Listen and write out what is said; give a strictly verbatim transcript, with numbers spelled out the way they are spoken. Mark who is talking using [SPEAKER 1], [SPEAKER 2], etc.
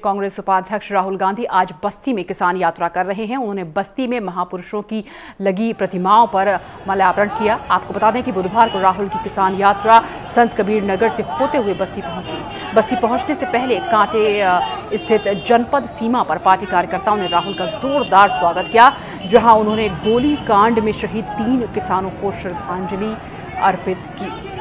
[SPEAKER 1] कांग्रेस उपाध्यक्ष राहुल गांधी आज बस्ती में किसान यात्रा कर रहे हैं। उन्होंने बस्ती में महापुरुषों की लगी प्रतिमाओं पर माल्यार्पण किया। आपको बता दें कि बुधवार को राहुल की किसान यात्रा संत कबीर नगर से होते हुए बस्ती पहुंची। बस्ती पहुंचने से पहले कांटे स्थित जनपद सीमा पर पार्टी कार्यकर्ताओं ने राहुल का जोरदार स्वागत किया, जहां उन्होंने गोली कांड में शहीद तीन किसानों को श्रद्धांजलि अर्पित की।